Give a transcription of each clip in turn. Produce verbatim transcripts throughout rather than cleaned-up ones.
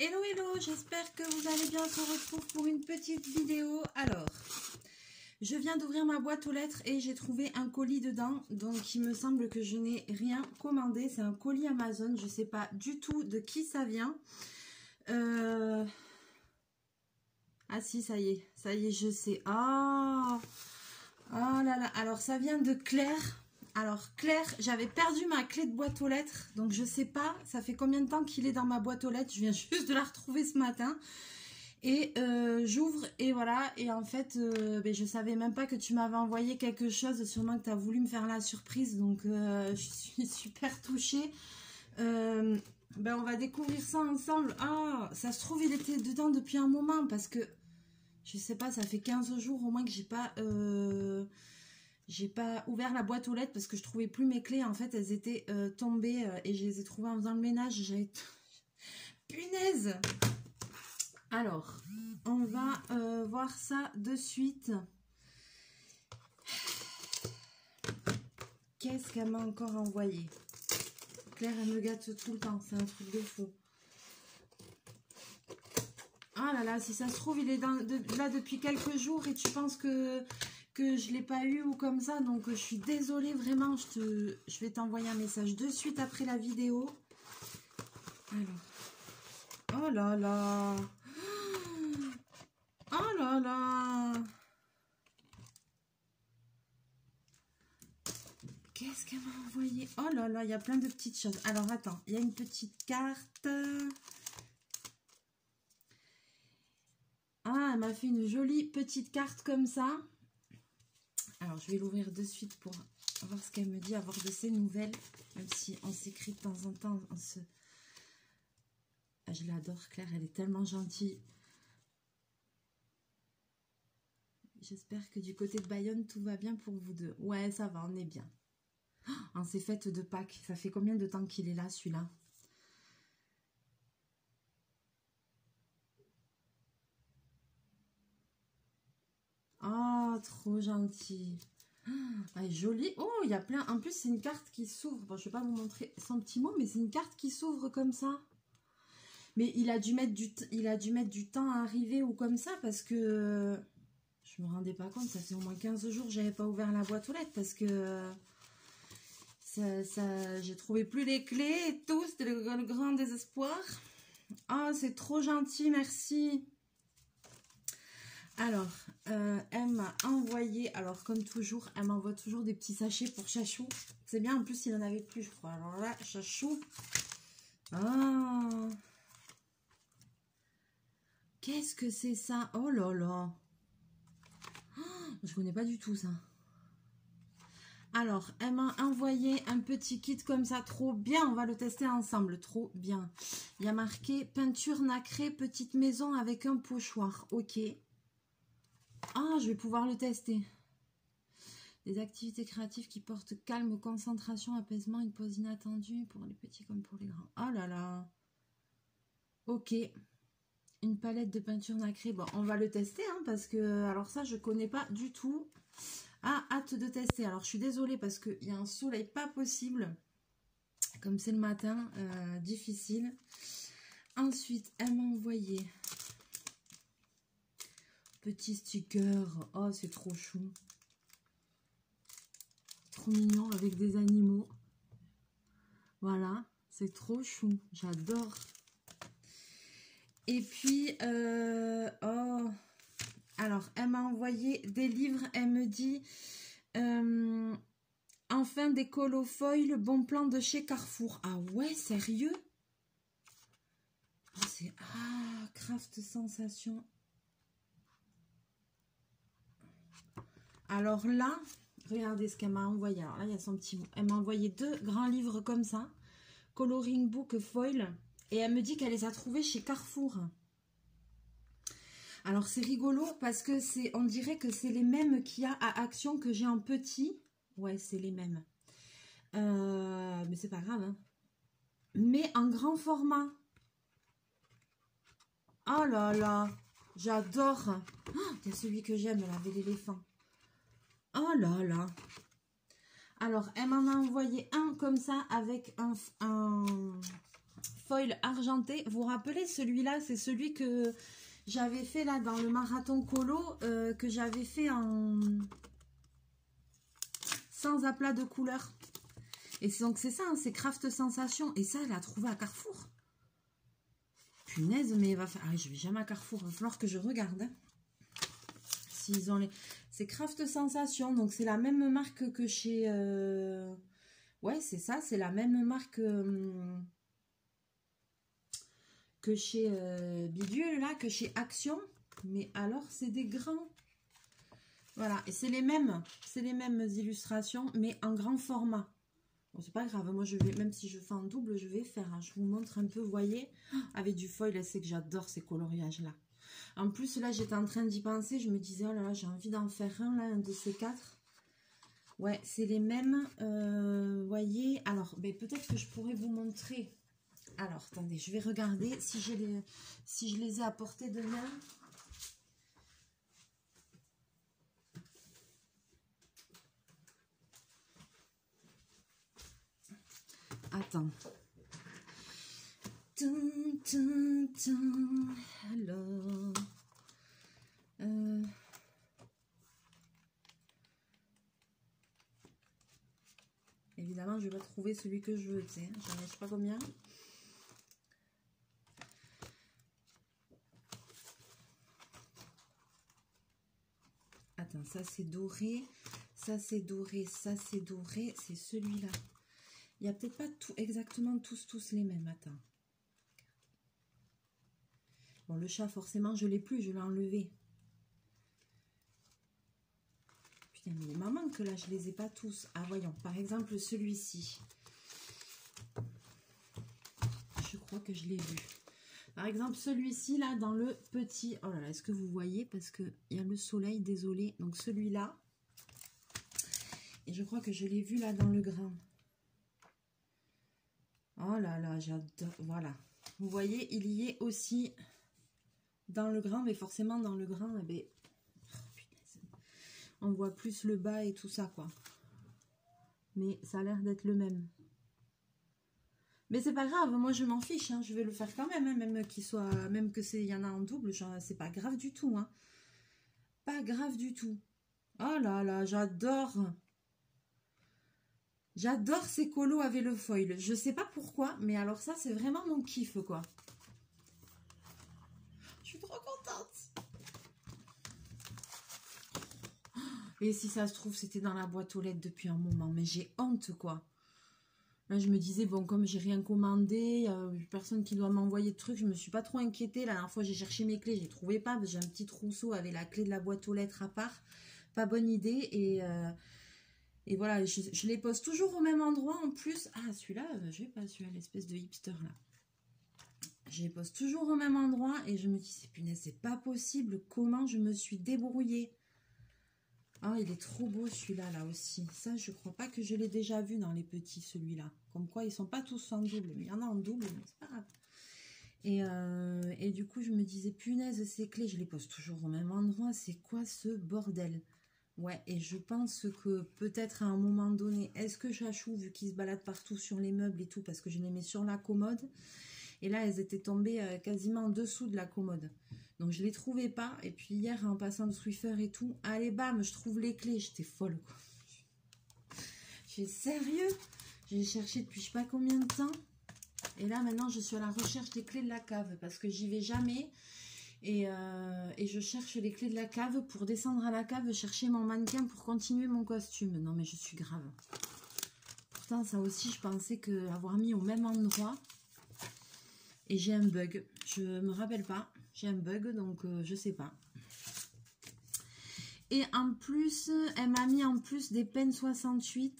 Hello hello, j'espère que vous allez bien, on se retrouve pour une petite vidéo. Alors, je viens d'ouvrir ma boîte aux lettres et j'ai trouvé un colis dedans. Donc il me semble que je n'ai rien commandé, c'est un colis Amazon, je ne sais pas du tout de qui ça vient. Euh... Ah si, ça y est, ça y est, je sais. Ah, oh, oh là là, alors ça vient de Claire. Alors Claire, j'avais perdu ma clé de boîte aux lettres, donc je sais pas, ça fait combien de temps qu'il est dans ma boîte aux lettres, je viens juste de la retrouver ce matin. Et euh, j'ouvre et voilà, et en fait, euh, ben, je savais même pas que tu m'avais envoyé quelque chose, sûrement que tu as voulu me faire la surprise, donc euh, je suis super touchée. Euh, ben, on va découvrir ça ensemble. Ah, ça se trouve, il était dedans depuis un moment, parce que, je sais pas, ça fait quinze jours au moins que j'ai pas... Euh, J'ai pas ouvert la boîte aux lettres parce que je trouvais plus mes clés. En fait, elles étaient euh, tombées euh, et je les ai trouvées en faisant le ménage. J'avais... Punaise! Alors, on va euh, voir ça de suite. Qu'est-ce qu'elle m'a encore envoyé? Claire, elle me gâte tout le temps. C'est un truc de fou. Ah là là, si ça se trouve, il est dans, de, là depuis quelques jours et tu penses que... que je ne l'ai pas eu ou comme ça, donc je suis désolée vraiment, je, te, je vais t'envoyer un message de suite après la vidéo. Alors, oh là là, oh là là, qu'est-ce qu'elle m'a envoyé? Oh là là, il y a plein de petites choses. Alors attends, il y a une petite carte. Ah, elle m'a fait une jolie petite carte comme ça. Alors, je vais l'ouvrir de suite pour voir ce qu'elle me dit, avoir de ses nouvelles. Même si on s'écrit de temps en temps, on se... Ah, je l'adore, Claire, elle est tellement gentille. J'espère que du côté de Bayonne, tout va bien pour vous deux. Ouais, ça va, on est bien. Oh, en ces fêtes de Pâques, ça fait combien de temps qu'il est là, celui-là? Oh, trop gentil. Ah, joli. Oh, il y a plein. En plus, c'est une carte qui s'ouvre. Bon, je ne vais pas vous montrer son petit mot, mais c'est une carte qui s'ouvre comme ça. Mais il a dû mettre du, il a dû mettre du temps à arriver ou comme ça parce que je me rendais pas compte. Ça fait au moins quinze jours que j'avais pas ouvert la boîte aux lettres parce que ça, ça, j'ai trouvé plus les clés et tout. C'était le, le grand désespoir. Ah, oh, c'est trop gentil, merci. Alors, euh, elle m'a envoyé, alors comme toujours, elle m'envoie toujours des petits sachets pour Chachou. C'est bien, en plus, il en avait plus, je crois. Alors là, Chachou. Ah, qu'est-ce que c'est ça? Oh là là. Oh, je connais pas du tout ça. Alors, elle m'a envoyé un petit kit comme ça, trop bien. On va le tester ensemble, trop bien. Il y a marqué peinture nacrée, petite maison avec un pochoir. Ok. Ah, je vais pouvoir le tester. Des activités créatives qui portent calme, concentration, apaisement, une pause inattendue pour les petits comme pour les grands. Oh là là. Ok. Une palette de peinture nacrée. Bon, on va le tester, hein, parce que... Alors ça, je connais pas du tout. Ah, hâte de tester. Alors, je suis désolée parce qu'il y a un soleil pas possible. Comme c'est le matin, euh, difficile. Ensuite, elle m'a envoyé... Petit sticker. Oh, c'est trop chou. Trop mignon avec des animaux. Voilà, c'est trop chou. J'adore. Et puis, euh, oh, alors, elle m'a envoyé des livres. Elle me dit, euh, enfin des colofoils, bon plan de chez Carrefour. Ah ouais, sérieux? Oh, c'est, ah, Craft Sensation. Alors là, regardez ce qu'elle m'a envoyé. Alors là, il y a son petit mot. Elle m'a envoyé deux grands livres comme ça. Coloring book foil. Et elle me dit qu'elle les a trouvés chez Carrefour. Alors, c'est rigolo parce que c'est, on dirait que c'est les mêmes qu'il y a à Action que j'ai en petit. Ouais, c'est les mêmes. Euh, mais c'est pas grave. Hein. Mais en grand format. Oh là là. J'adore. Oh, il y a celui que j'aime, là, avec l'éléphant. Oh là là. Alors, elle m'en a envoyé un comme ça avec un, un, foil argenté. Vous vous rappelez celui-là, c'est celui que j'avais fait là dans le marathon colo, euh, que j'avais fait en sans aplat de couleur. Et donc c'est ça, hein, c'est Craft Sensation. Et ça, elle a trouvé à Carrefour. Punaise, mais il va faire... Ah, je vais jamais à Carrefour, il va falloir que je regarde. Hein. S'ils ont les... C'est Craft Sensation, donc c'est la même marque que chez... Euh... Ouais, c'est ça, c'est la même marque euh... que chez euh, Bidule, là, que chez Action. Mais alors, c'est des grands. Voilà, et c'est les mêmes, c'est les mêmes illustrations, mais en grand format. Bon, c'est pas grave, moi je vais, même si je fais en double, je vais faire, hein, je vous montre un peu, vous voyez, avec du foil, c'est que j'adore ces coloriages-là. En plus, là, j'étais en train d'y penser, je me disais, oh là là, j'ai envie d'en faire un, là, un de ces quatre. Ouais, c'est les mêmes, euh, voyez, alors, ben, peut-être que je pourrais vous montrer. Alors, attendez, je vais regarder si, j'ai les, si je les ai apportés de main. Attends. Tum, tum, tum. Alors. Euh... Évidemment, je vais pas trouver celui que je veux. Tu sais, j'en ai je sais pas combien. Attends, ça c'est doré. Ça c'est doré. Ça c'est doré. C'est celui-là. Il n'y a peut-être pas tout, exactement tous, tous les mêmes. Attends. Bon, le chat, forcément, je ne l'ai plus. Je l'ai enlevé. Putain, mais il m'en manque là. Je ne les ai pas tous. Ah, voyons. Par exemple, celui-ci. Je crois que je l'ai vu. Par exemple, celui-ci, là, dans le petit... Oh là là, est-ce que vous voyez? Parce qu'il y a le soleil, désolé. Donc, celui-là. Et je crois que je l'ai vu là dans le grand. Oh là là, j'adore. Voilà. Vous voyez, il y est aussi dans le grand, mais forcément dans le grand, eh bien, oh, on voit plus le bas et tout ça, quoi. Mais ça a l'air d'être le même. Mais c'est pas grave, moi je m'en fiche, hein, je vais le faire quand même, hein, même qu'il soit, même que c'est, il y en a en double, c'est pas grave du tout, hein. Pas grave du tout. Oh là là, j'adore. J'adore ces colos avec le foil. Je sais pas pourquoi, mais alors ça, c'est vraiment mon kiff, quoi. Je suis trop contente. Et si ça se trouve, c'était dans la boîte aux lettres depuis un moment. Mais j'ai honte, quoi. Là, je me disais, bon, comme j'ai rien commandé, il n'y a personne qui doit m'envoyer de trucs, je me suis pas trop inquiétée. La dernière fois, j'ai cherché mes clés, je les trouvais pas. J'ai un petit trousseau avec la clé de la boîte aux lettres à part. Pas bonne idée. Et... Euh, Et voilà, je, je les pose toujours au même endroit en plus. Ah, celui-là, je vais pas celui-là, l'espèce de hipster là. Je les pose toujours au même endroit et je me dis, c'est punaise, c'est pas possible. Comment je me suis débrouillée. Ah, il est trop beau celui-là, là aussi. Ça, je crois pas que je l'ai déjà vu dans les petits, celui-là. Comme quoi, ils sont pas tous en double. Mais il y en a en double, mais c'est pas grave. Et, euh, et du coup, je me disais, punaise, ces clés, je les pose toujours au même endroit. C'est quoi ce bordel ? Ouais, et je pense que peut-être à un moment donné, est-ce que Chachou, vu qu'il se balade partout sur les meubles et tout, parce que je les mets sur la commode, et là, elles étaient tombées euh, quasiment en dessous de la commode. Donc, je les trouvais pas. Et puis, hier, en passant le Swiffer et tout, allez, bam, je trouve les clés. J'étais folle, quoi. J'ai sérieux. J'ai cherché depuis je sais pas combien de temps. Et là, maintenant, je suis à la recherche des clés de la cave, parce que j'y vais jamais. Et, euh, et je cherche les clés de la cave pour descendre à la cave, chercher mon mannequin pour continuer mon costume. Non, mais je suis grave. Pourtant, ça aussi, je pensais que avoir mis au même endroit. Et j'ai un bug. Je me rappelle pas. J'ai un bug, donc euh, je sais pas. Et en plus, elle m'a mis en plus des pennes soixante-huit.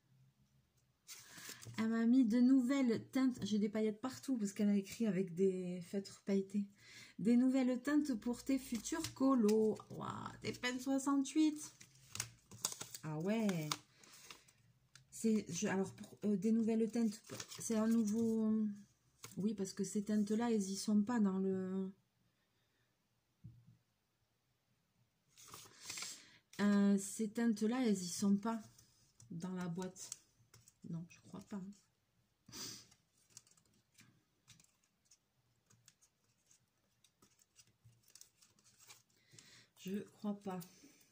Elle m'a mis de nouvelles teintes. J'ai des paillettes partout parce qu'elle a écrit avec des feutres pailletés. Des nouvelles teintes pour tes futurs colos. Waouh, des pennes soixante-huit. Ah ouais. C'est alors pour euh, des nouvelles teintes. C'est un nouveau. Oui, parce que ces teintes-là, elles y sont pas dans le. Euh, ces teintes-là, elles y sont pas dans la boîte. Non, je crois pas. Je crois pas.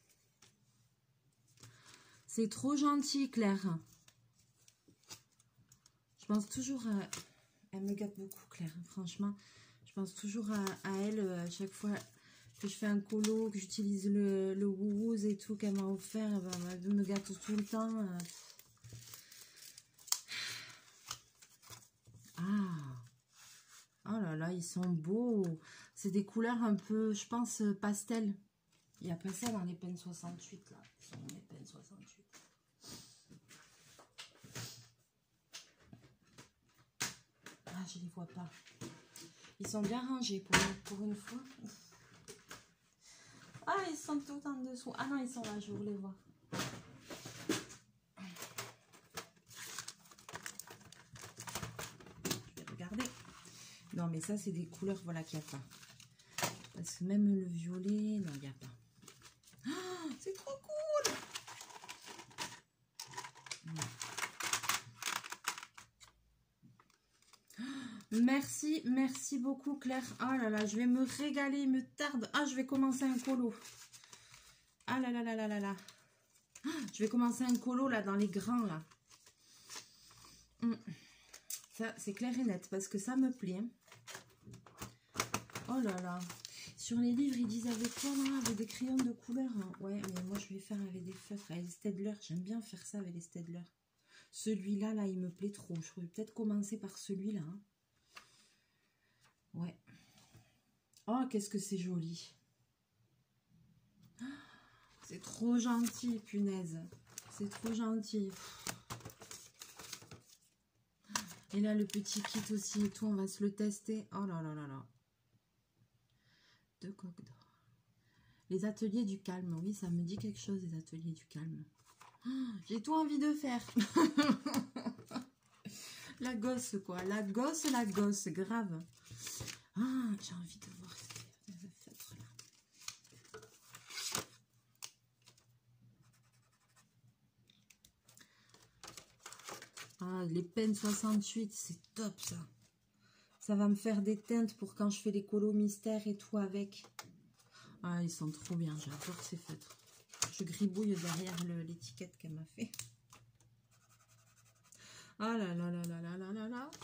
C'est trop gentil, Claire. Je pense toujours à... Elle me gâte beaucoup, Claire. Franchement, je pense toujours à, à elle à chaque fois que je fais un colo, que j'utilise le, le Woowoos et tout qu'elle m'a offert. Elle me gâte tout le temps. Ah, oh là là, ils sont beaux. C'est des couleurs un peu, je pense, pastel. Il n'y a pas ça dans les Pen soixante-huit, là. Ils sont les Pen soixante-huit. Ah, je les vois pas. Ils sont bien rangés pour, pour une fois. Ah, ils sont tout en dessous. Ah non, ils sont là, je voulais voir. Je vais regarder. Non, mais ça, c'est des couleurs, voilà, qu'il n'y a pas. Parce que même le violet, non, il n'y a pas. Oh, c'est trop cool! Merci, merci beaucoup, Claire. Oh là là, je vais me régaler, il me tarde. Ah, je vais commencer un colo. Ah là là là là là là. Ah, je vais commencer un colo, là, dans les grands, là. Hum. Ça, c'est clair et net, parce que ça me plaît. Oh là là. Sur les livres, ils disent avec quoi, là? Avec des crayons de couleur. Hein. Ouais, mais moi, je vais faire avec des feutres, avec les Staedtler. J'aime bien faire ça avec les Staedtler. Celui-là, là, il me plaît trop. Je vais peut-être commencer par celui-là. Hein. Ouais. Oh, qu'est-ce que c'est joli. C'est trop gentil, punaise. C'est trop gentil. Et là, le petit kit aussi et tout, on va se le tester. Oh là là là là. Deux coques d'or. Les ateliers du calme. Oui, ça me dit quelque chose, les ateliers du calme. Oh, j'ai tout envie de faire. La gosse, quoi. La gosse, la gosse. Grave. Ah, j'ai envie de voir ce qu'il y a de feutre là. Ah, les Pen soixante-huit, c'est top ça. Ça va me faire des teintes pour quand je fais les colos mystères et tout avec. Ah, ils sont trop bien, j'adore ces feutres. Je gribouille derrière l'étiquette qu'elle m'a fait. Ah là là là là là là là là.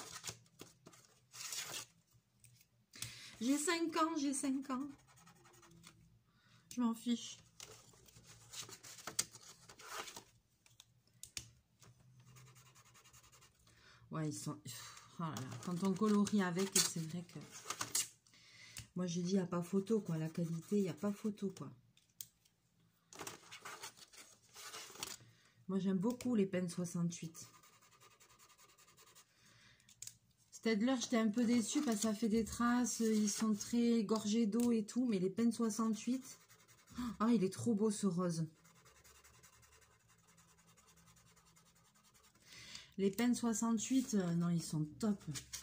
J'ai cinq ans, j'ai cinq ans. Je m'en fiche. Ouais, ils sont... Oh là là. Quand on colorie avec, c'est vrai que... Moi, j'ai dit, il n'y a pas photo, quoi. La qualité, il n'y a pas photo, quoi. Moi, j'aime beaucoup les Pen soixante-huit. Staedtler, j'étais un peu déçue parce que ça fait des traces. Ils sont très gorgés d'eau et tout. Mais les Pen soixante-huit... Ah, il est trop beau, ce rose. Les Pen soixante-huit, euh, non, ils sont top.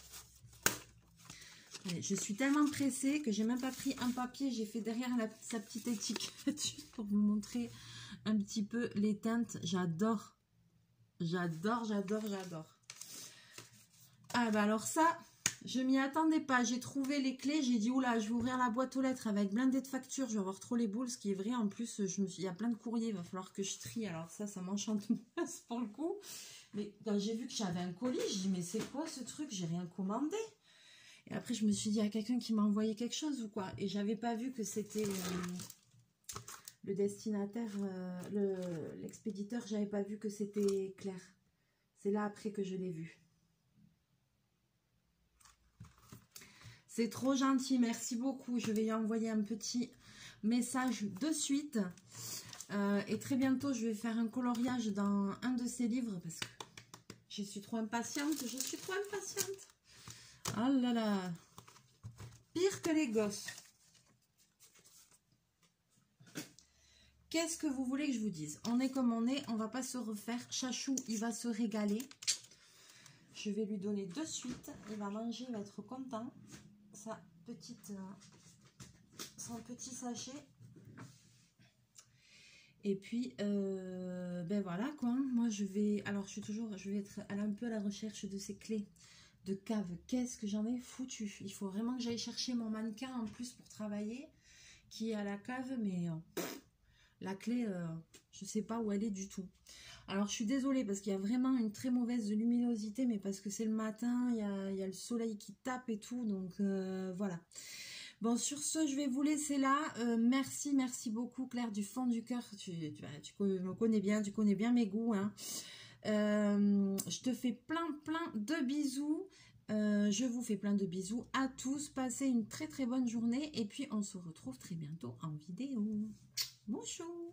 Je suis tellement pressée que j'ai même pas pris un papier. J'ai fait derrière la, sa petite étiquette pour vous montrer un petit peu les teintes. J'adore. J'adore, j'adore, j'adore. Ah bah alors ça, je m'y attendais pas. J'ai trouvé les clés. J'ai dit, oula, je vais ouvrir la boîte aux lettres avec blindé de factures. Je vais avoir trop les boules. Ce qui est vrai, en plus, je me suis... il y a plein de courriers. Il va falloir que je trie. Alors ça, ça m'enchante pour le coup. Mais quand j'ai vu que j'avais un colis, j'ai dit, mais c'est quoi ce truc? J'ai rien commandé. Et après, je me suis dit, il y a quelqu'un qui m'a envoyé quelque chose ou quoi? Et j'avais pas vu que c'était euh, le destinataire, euh, l'expéditeur. Le, j'avais pas vu que c'était Claire. C'est là après que je l'ai vu. C'est trop gentil, merci beaucoup. Je vais y envoyer un petit message de suite. Euh, et très bientôt, je vais faire un coloriage dans un de ces livres parce que je suis trop impatiente. Je suis trop impatiente. Oh là là, pire que les gosses. Qu'est-ce que vous voulez que je vous dise? On est comme on est, on va pas se refaire. Chachou, il va se régaler. Je vais lui donner de suite. Il va manger, il va être content. Sa petite, euh, son petit sachet. Et puis, euh, ben voilà quoi. Moi, je vais, alors je suis toujours, je vais être un peu à la recherche de ces clés de cave. Qu'est-ce que j'en ai foutu? Il faut vraiment que j'aille chercher mon mannequin en plus pour travailler, qui est à la cave, mais euh, la clé, euh, je sais pas où elle est du tout. Alors, je suis désolée parce qu'il y a vraiment une très mauvaise luminosité, mais parce que c'est le matin, il y a, il y a le soleil qui tape et tout, donc euh, voilà. Bon, sur ce, je vais vous laisser là. Euh, merci, merci beaucoup, Claire, du fond du cœur. Tu, tu, tu me connais bien, tu connais bien mes goûts, hein. Euh, je te fais plein, plein de bisous. Euh, je vous fais plein de bisous à tous. Passez une très, très bonne journée. Et puis, on se retrouve très bientôt en vidéo. Bonjour.